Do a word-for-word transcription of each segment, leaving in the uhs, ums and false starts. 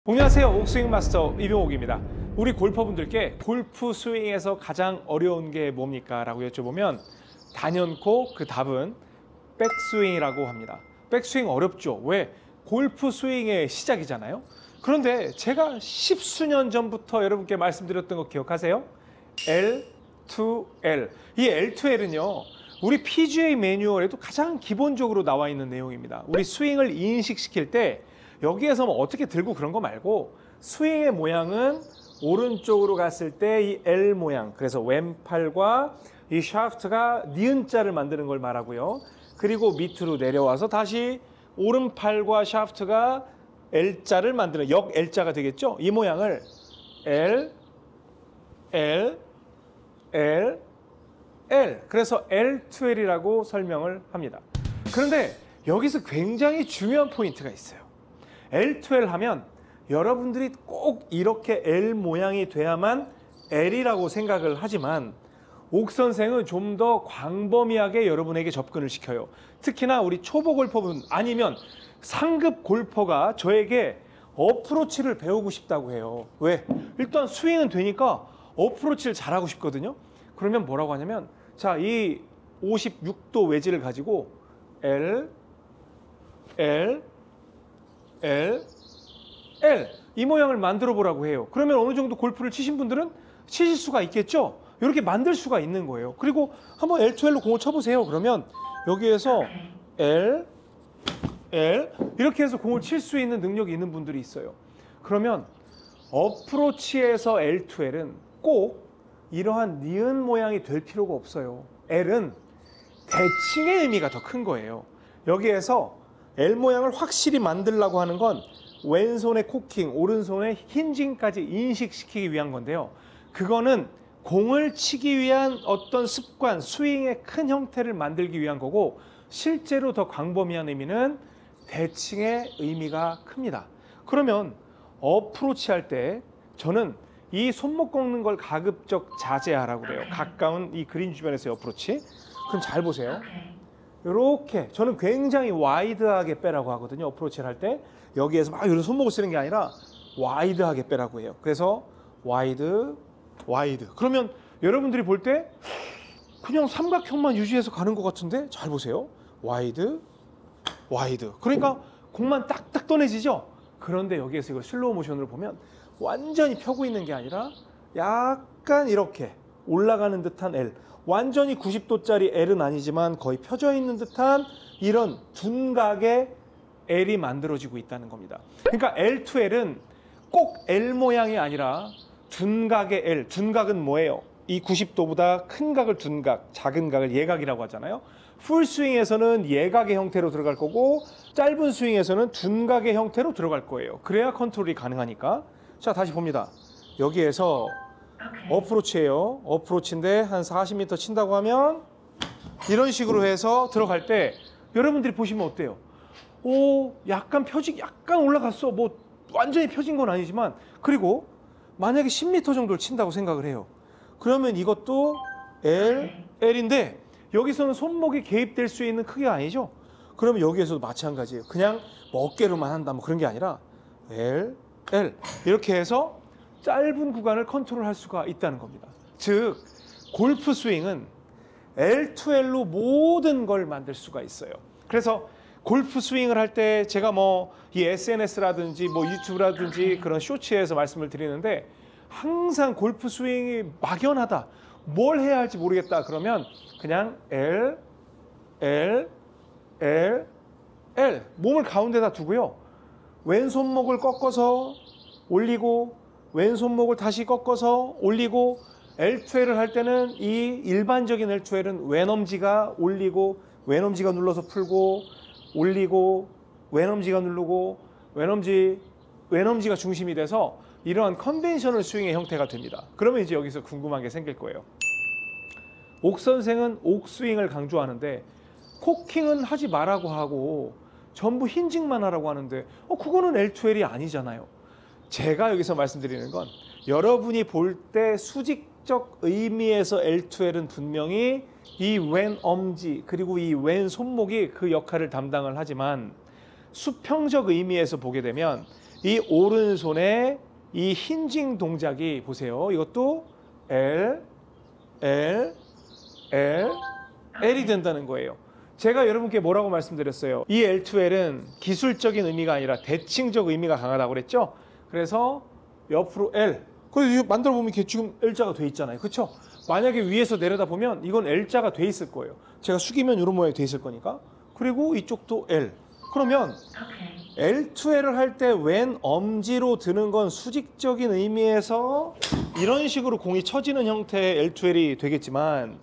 안녕하세요. 옥스윙 마스터 이병옥입니다. 우리 골퍼분들께 골프 스윙에서 가장 어려운 게 뭡니까? 라고 여쭤보면 단연코 그 답은 백스윙이라고 합니다. 백스윙 어렵죠. 왜? 골프 스윙의 시작이잖아요. 그런데 제가 십수년 전부터 여러분께 말씀드렸던 거 기억하세요? 엘 투 엘. 이 엘 투 엘은요. 우리 피지에이 매뉴얼에도 가장 기본적으로 나와 있는 내용입니다. 우리 스윙을 인식시킬 때 여기에서 뭐 어떻게 들고 그런 거 말고 스윙의 모양은 오른쪽으로 갔을 때 이 엘 모양, 그래서 왼팔과 이 샤프트가 니은자를 만드는 걸 말하고요. 그리고 밑으로 내려와서 다시 오른팔과 샤프트가 엘자를 만드는 역 엘자가 되겠죠. 이 모양을 L, L, L, L, 그래서 엘 투 엘이라고 설명을 합니다. 그런데 여기서 굉장히 중요한 포인트가 있어요. 엘 투 엘 하면 여러분들이 꼭 이렇게 L 모양이 돼야만 L이라고 생각을 하지만 옥 선생은 좀 더 광범위하게 여러분에게 접근을 시켜요. 특히나 우리 초보 골퍼분 아니면 상급 골퍼가 저에게 어프로치를 배우고 싶다고 해요. 왜? 일단 스윙은 되니까 어프로치를 잘하고 싶거든요. 그러면 뭐라고 하냐면 자, 이 오십육 도 웨지를 가지고 L, L, L, L 이 모양을 만들어 보라고 해요. 그러면 어느 정도 골프를 치신 분들은 치실 수가 있겠죠. 이렇게 만들 수가 있는 거예요. 그리고 한번 엘 투 엘로 공을 쳐보세요. 그러면 여기에서 L, L 이렇게 해서 공을 칠 수 있는 능력이 있는 분들이 있어요. 그러면 어프로치에서 엘 투 엘은 꼭 이러한 니은 모양이 될 필요가 없어요. L은 대칭의 의미가 더 큰 거예요. 여기에서 L 모양을 확실히 만들려고 하는 건 왼손의 코킹, 오른손의 힌징까지 인식시키기 위한 건데요. 그거는 공을 치기 위한 어떤 습관, 스윙의 큰 형태를 만들기 위한 거고 실제로 더 광범위한 의미는 대칭의 의미가 큽니다. 그러면 어프로치 할 때 저는 이 손목 꺾는 걸 가급적 자제하라고 그래요. 가까운 이 그린 주변에서의 어프로치. 그럼 잘 보세요. 이렇게 저는 굉장히 와이드하게 빼라고 하거든요. 어프로치를 할 때 여기에서 막 이런 손목을 쓰는 게 아니라 와이드하게 빼라고 해요. 그래서 와이드, 와이드. 그러면 여러분들이 볼 때 그냥 삼각형만 유지해서 가는 것 같은데 잘 보세요. 와이드, 와이드. 그러니까 공만 딱딱 떠내지죠. 그런데 여기에서 이걸 슬로우 모션으로 보면 완전히 펴고 있는 게 아니라 약간 이렇게 올라가는 듯한 L. 완전히 구십 도짜리 L은 아니지만 거의 펴져 있는 듯한 이런 둔각의 L이 만들어지고 있다는 겁니다. 그러니까 엘 투 엘은 꼭 L 모양이 아니라 둔각의 L. 둔각은 뭐예요? 이 구십 도보다 큰 각을 둔각, 작은 각을 예각이라고 하잖아요. 풀스윙에서는 예각의 형태로 들어갈 거고 짧은 스윙에서는 둔각의 형태로 들어갈 거예요. 그래야 컨트롤이 가능하니까. 자, 다시 봅니다. 여기에서 어프로치예요. 어프로치인데 한 사십 미터 친다고 하면 이런 식으로 해서 들어갈 때 여러분들이 보시면 어때요? 오, 약간 펴지, 약간 올라갔어. 뭐 완전히 펴진 건 아니지만 그리고 만약에 십 미터 정도를 친다고 생각을 해요. 그러면 이것도 L, L인데 여기서는 손목이 개입될 수 있는 크기가 아니죠. 그러면 여기에서도 마찬가지예요. 그냥 뭐 어깨로만 한다 뭐 그런 게 아니라 L, L 이렇게 해서 짧은 구간을 컨트롤할 수가 있다는 겁니다. 즉 골프 스윙은 엘 투 엘로 모든 걸 만들 수가 있어요. 그래서 골프 스윙을 할 때 제가 뭐 이 에스 엔 에스라든지 뭐 유튜브라든지 그런 쇼츠에서 말씀을 드리는데 항상 골프 스윙이 막연하다. 뭘 해야 할지 모르겠다. 그러면 그냥 L, L, L, L 몸을 가운데다 두고요. 왼손목을 꺾어서 올리고 왼손목을 다시 꺾어서 올리고 엘 투 엘을 할 때는 이 일반적인 엘 투 엘은 왼엄지가 올리고 왼엄지가 눌러서 풀고 올리고 왼엄지가 누르고 왼엄지, 왼엄지가 중심이 돼서 이러한 컨벤셔널 스윙의 형태가 됩니다. 그러면 이제 여기서 궁금한 게 생길 거예요. 옥 선생은 옥 스윙을 강조하는데 코킹은 하지 말라고 하고 전부 힌징만 하라고 하는데 어, 그거는 엘 투 엘이 아니잖아요. 제가 여기서 말씀드리는 건 여러분이 볼 때 수직적 의미에서 엘 투 엘은 분명히 이 왼 엄지 그리고 이 왼 손목이 그 역할을 담당을 하지만 수평적 의미에서 보게 되면 이 오른손의 이 힌징 동작이 보세요. 이것도 L, L, L, L이 된다는 거예요. 제가 여러분께 뭐라고 말씀드렸어요? 이 엘 투 엘은 기술적인 의미가 아니라 대칭적 의미가 강하다고 그랬죠? 그래서 옆으로 L. 그래서 만들어 보면 이게 지금 L자가 돼 있잖아요. 그렇죠? 만약에 위에서 내려다 보면 이건 L자가 돼 있을 거예요. 제가 숙이면 이런 모양이 돼 있을 거니까. 그리고 이쪽도 L. 그러면 엘 투 엘을 할 때 왼 엄지로 드는 건 수직적인 의미에서 이런 식으로 공이 쳐지는 형태의 엘 투 엘이 되겠지만,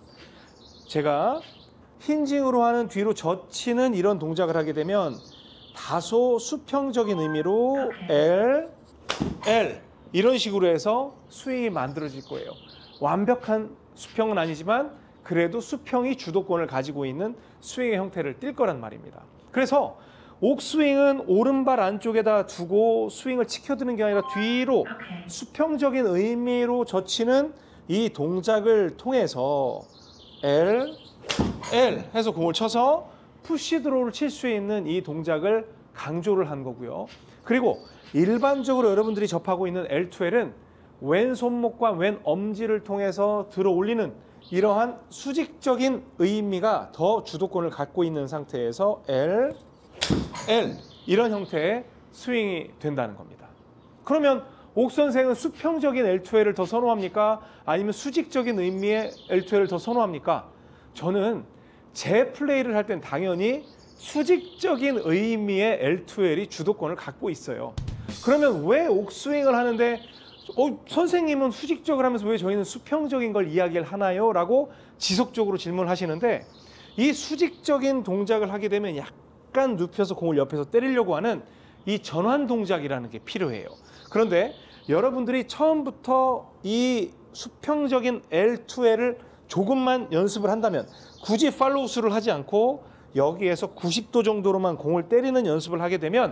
제가 힌징으로 하는 뒤로 젖히는 이런 동작을 하게 되면 다소 수평적인 의미로 L, L 이런 식으로 해서 스윙이 만들어질 거예요. 완벽한 수평은 아니지만 그래도 수평이 주도권을 가지고 있는 스윙의 형태를 띌 거란 말입니다. 그래서 옥스윙은 오른발 안쪽에다 두고 스윙을 치켜드는 게 아니라 뒤로 수평적인 의미로 젖히는 이 동작을 통해서 L, L 해서 공을 쳐서 푸시 드로우를 칠 수 있는 이 동작을 강조를 한 거고요. 그리고 일반적으로 여러분들이 접하고 있는 엘 투 엘은 왼 손목과 왼 엄지를 통해서 들어 올리는 이러한 수직적인 의미가 더 주도권을 갖고 있는 상태에서 L, L 이런 형태의 스윙이 된다는 겁니다. 그러면 옥 선생은 수평적인 엘 투 엘을 더 선호합니까? 아니면 수직적인 의미의 엘 투 엘을 더 선호합니까? 저는 제 플레이를 할 땐 당연히 수직적인 의미의 엘 투 엘이 주도권을 갖고 있어요. 그러면 왜 옥스윙을 하는데 어, 선생님은 수직적을 하면서 왜 저희는 수평적인 걸 이야기를 하나요? 라고 지속적으로 질문하시는데, 이 수직적인 동작을 하게 되면 약간 눕혀서 공을 옆에서 때리려고 하는 이 전환 동작이라는 게 필요해요. 그런데 여러분들이 처음부터 이 수평적인 엘 투 엘을 조금만 연습을 한다면, 굳이 팔로우 스루를 하지 않고 여기에서 구십 도 정도로만 공을 때리는 연습을 하게 되면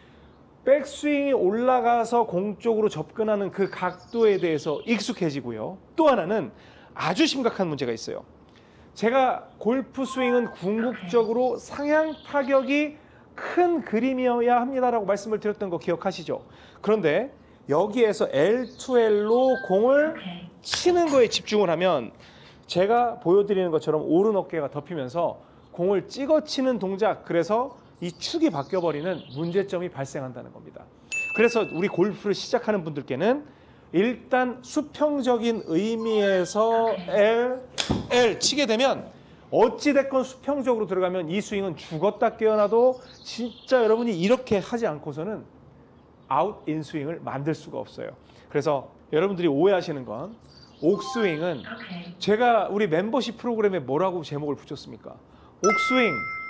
백스윙이 올라가서 공 쪽으로 접근하는 그 각도에 대해서 익숙해지고요. 또 하나는 아주 심각한 문제가 있어요. 제가 골프 스윙은 궁극적으로 상향 타격이 큰 그림이어야 합니다라고 말씀을 드렸던 거 기억하시죠? 그런데 여기에서 엘 투 엘로 공을 치는 거에 집중을 하면 제가 보여드리는 것처럼 오른 어깨가 덮이면서 공을 찍어치는 동작, 그래서 이 축이 바뀌어버리는 문제점이 발생한다는 겁니다. 그래서 우리 골프를 시작하는 분들께는 일단 수평적인 의미에서 L, L 치게 되면 어찌됐건 수평적으로 들어가면 이 스윙은 죽었다 깨어나도 진짜 여러분이 이렇게 하지 않고서는 아웃 인 스윙을 만들 수가 없어요. 그래서 여러분들이 오해하시는 건, 옥스윙은 제가 우리 멤버십 프로그램에 뭐라고 제목을 붙였습니까? 옥스윙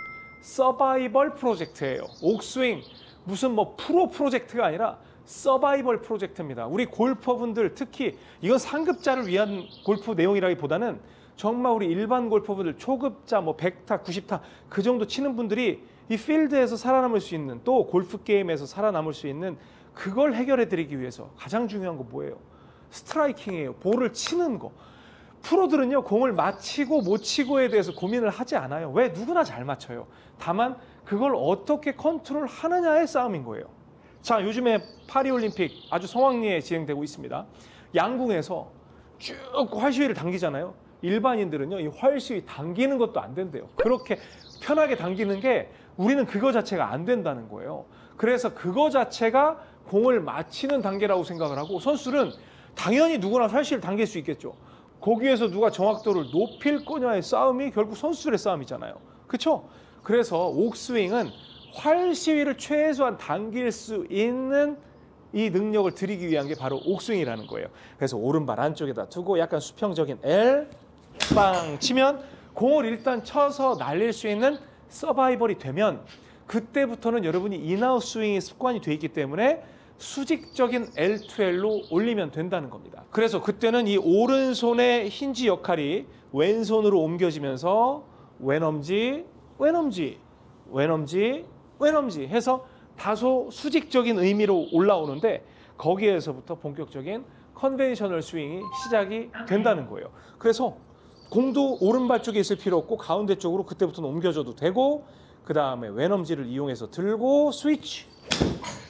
서바이벌 프로젝트예요. 옥스윙 무슨 뭐 프로 프로젝트가 아니라 서바이벌 프로젝트입니다. 우리 골퍼분들, 특히 이건 상급자를 위한 골프 내용이라기보다는 정말 우리 일반 골퍼분들, 초급자 뭐 백 타, 구십 타 그 정도 치는 분들이 이 필드에서 살아남을 수 있는, 또 골프 게임에서 살아남을 수 있는 그걸 해결해 드리기 위해서 가장 중요한 거 뭐예요? 스트라이킹이에요. 볼을 치는 거. 프로들은요, 공을 맞히고 못 치고에 대해서 고민을 하지 않아요. 왜? 누구나 잘 맞춰요. 다만 그걸 어떻게 컨트롤 하느냐의 싸움인 거예요. 자, 요즘에 파리올림픽 아주 성황리에 진행되고 있습니다. 양궁에서 쭉 활시위를 당기잖아요. 일반인들은요, 이 활시위 당기는 것도 안 된대요. 그렇게 편하게 당기는 게, 우리는 그거 자체가 안 된다는 거예요. 그래서 그거 자체가 공을 맞히는 단계라고 생각을 하고, 선수들은 당연히 누구나 활시위를 당길 수 있겠죠. 거기에서 누가 정확도를 높일 거냐의 싸움이 결국 선수들의 싸움이잖아요. 그렇죠? 그래서 옥스윙은 활시위를 최소한 당길 수 있는 이 능력을 드리기 위한 게 바로 옥스윙이라는 거예요. 그래서 오른발 안쪽에다 두고 약간 수평적인 L 빵 치면 공을 일단 쳐서 날릴 수 있는 서바이벌이 되면, 그때부터는 여러분이 인아웃 스윙이 습관이 돼 있기 때문에 수직적인 엘 투 엘로 올리면 된다는 겁니다. 그래서 그때는 이 오른손의 힌지 역할이 왼손으로 옮겨지면서 왼엄지, 왼엄지, 왼엄지, 왼엄지 해서 다소 수직적인 의미로 올라오는데, 거기에서부터 본격적인 컨벤셔널 스윙이 시작이 된다는 거예요. 그래서 공도 오른발 쪽에 있을 필요 없고 가운데 쪽으로 그때부터는 옮겨줘도 되고, 그 다음에 왼엄지를 이용해서 들고 스위치,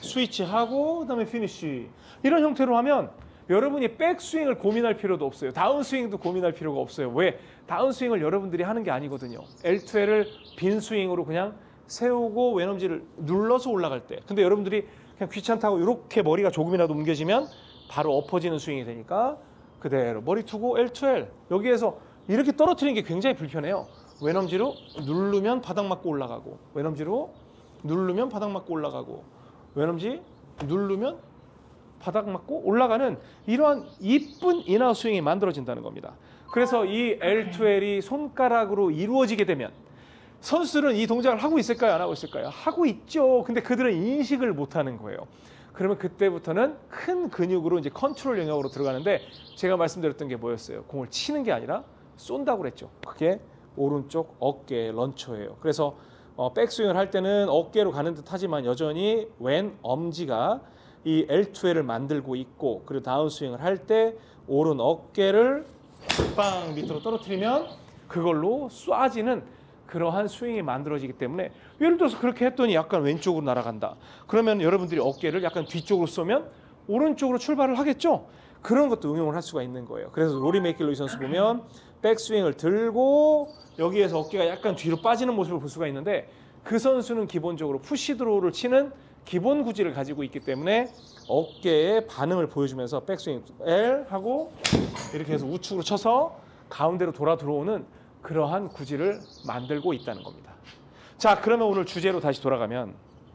스위치하고 그다음에 피니쉬. 이런 형태로 하면 여러분이 백스윙을 고민할 필요도 없어요. 다운스윙도 고민할 필요가 없어요. 왜? 다운스윙을 여러분들이 하는 게 아니거든요. 엘 투 엘을 빈 스윙으로 그냥 세우고 왼엄지를 눌러서 올라갈 때. 근데 여러분들이 그냥 귀찮다고 이렇게 머리가 조금이라도 옮겨지면 바로 엎어지는 스윙이 되니까 그대로 머리 투고 엘 투 엘. 여기에서 이렇게 떨어뜨리는 게 굉장히 불편해요. 왼엄지로 누르면 바닥 맞고 올라가고, 왼엄지로 누르면 바닥 맞고 올라가고, 왼엄지 누르면 바닥 맞고 올라가는 이러한 이쁜 인아웃 스윙이 만들어진다는 겁니다. 그래서 이 엘 투 엘이 손가락으로 이루어지게 되면 선수들은 이 동작을 하고 있을까요? 안 하고 있을까요? 하고 있죠. 근데 그들은 인식을 못하는 거예요. 그러면 그때부터는 큰 근육으로 이제 컨트롤 영역으로 들어가는데, 제가 말씀드렸던 게 뭐였어요? 공을 치는 게 아니라 쏜다고 그랬죠. 그게 오른쪽 어깨 런처예요. 그래서 어, 백스윙을 할 때는 어깨로 가는 듯 하지만 여전히 왼 엄지가 이 엘 투 엘을 만들고 있고, 그리고 다운스윙을 할 때 오른 어깨를 빵 밑으로 떨어뜨리면 그걸로 쏴지는 그러한 스윙이 만들어지기 때문에, 예를 들어서 그렇게 했더니 약간 왼쪽으로 날아간다. 그러면 여러분들이 어깨를 약간 뒤쪽으로 쏘면 오른쪽으로 출발을 하겠죠. 그런 것도 응용을 할 수가 있는 거예요. 그래서 로리 맥길로이 선수 보면 백스윙을 들고 여기에서 어깨가 약간 뒤로 빠지는 모습을 볼 수가 있는데, 그 선수는 기본적으로 푸시 드로우를 치는 기본 구질을 가지고 있기 때문에 어깨의 반응을 보여주면서 백스윙 L 하고 이렇게 해서 우측으로 쳐서 가운데로 돌아 들어오는 그러한 구질을 만들고 있다는 겁니다. 자, 그러면 오늘 주제로 다시 돌아가면,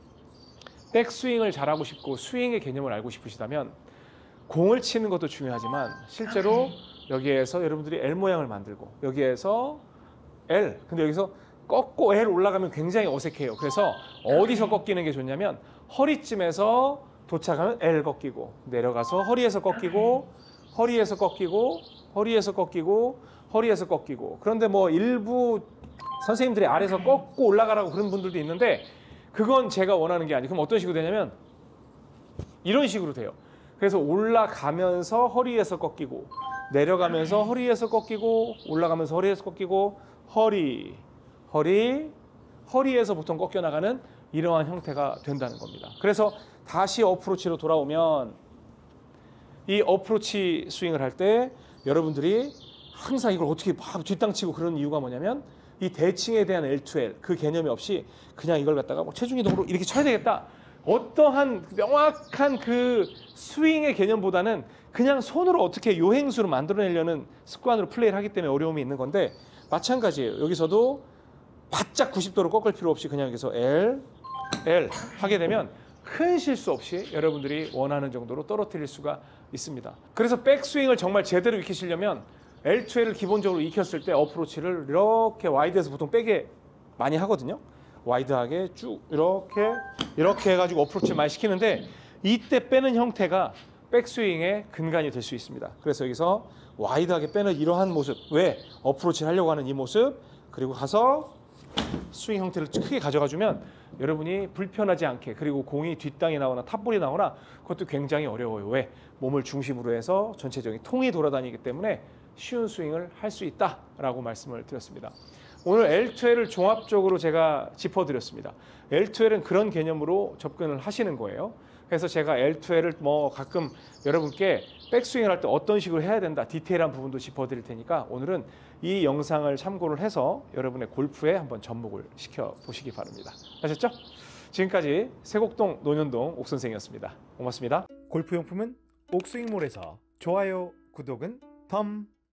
백스윙을 잘하고 싶고 스윙의 개념을 알고 싶으시다면 공을 치는 것도 중요하지만 실제로 여기에서 여러분들이 L 모양을 만들고, 여기에서 L, 근데 여기서 꺾고 L 올라가면 굉장히 어색해요. 그래서 어디서 꺾이는 게 좋냐면 허리쯤에서 도착하면 L 꺾이고, 내려가서 허리에서 꺾이고, 허리에서 꺾이고, 허리에서 꺾이고, 허리에서 꺾이고. 그런데 뭐 일부 선생님들이 아래에서 꺾고 올라가라고 그런 분들도 있는데, 그건 제가 원하는 게 아니에요. 그럼 어떤 식으로 되냐면 이런 식으로 돼요. 그래서 올라가면서 허리에서 꺾이고, 내려가면서 허리에서 꺾이고, 올라가면서 허리에서 꺾이고, 허리, 허리, 허리에서 보통 꺾여나가는 이러한 형태가 된다는 겁니다. 그래서 다시 어프로치로 돌아오면, 이 어프로치 스윙을 할 때 여러분들이 항상 이걸 어떻게 막 뒷땅치고 그런 이유가 뭐냐면, 이 대칭에 대한 엘 투 엘 그 개념이 없이 그냥 이걸 갖다가 뭐 체중 이동으로 이렇게 쳐야 되겠다, 어떠한 명확한 그 스윙의 개념보다는 그냥 손으로 어떻게 요행수로 만들어내려는 습관으로 플레이를 하기 때문에 어려움이 있는 건데, 마찬가지예요. 여기서도 바짝 구십 도로 꺾을 필요 없이 그냥 여기서 L, L 하게 되면 큰 실수 없이 여러분들이 원하는 정도로 떨어뜨릴 수가 있습니다. 그래서 백스윙을 정말 제대로 익히시려면 엘 투 엘을 기본적으로 익혔을 때 어프로치를 이렇게 와이드에서 보통 백에 많이 하거든요. 와이드하게 쭉 이렇게 이렇게 해가지고 어프로치를 많이 시키는데, 이때 빼는 형태가 백스윙의 근간이 될 수 있습니다. 그래서 여기서 와이드하게 빼는 이러한 모습, 왜? 어프로치를 하려고 하는 이 모습, 그리고 가서 스윙 형태를 크게 가져가주면 여러분이 불편하지 않게, 그리고 공이 뒷땅이 나오나 탑볼이 나오나 그것도 굉장히 어려워요. 왜? 몸을 중심으로 해서 전체적인 통이 돌아다니기 때문에 쉬운 스윙을 할 수 있다라고 말씀을 드렸습니다. 오늘 엘 투 엘을 종합적으로 제가 짚어드렸습니다. 엘 투 엘은 그런 개념으로 접근을 하시는 거예요. 그래서 제가 엘 투 엘을 뭐 가끔 여러분께 백스윙을 할 때 어떤 식으로 해야 된다, 디테일한 부분도 짚어드릴 테니까 오늘은 이 영상을 참고를 해서 여러분의 골프에 한번 접목을 시켜보시기 바랍니다. 아셨죠? 지금까지 세곡동 논현동 옥선생이었습니다. 고맙습니다. 골프용품은 옥스윙몰에서 좋아요, 구독은 덤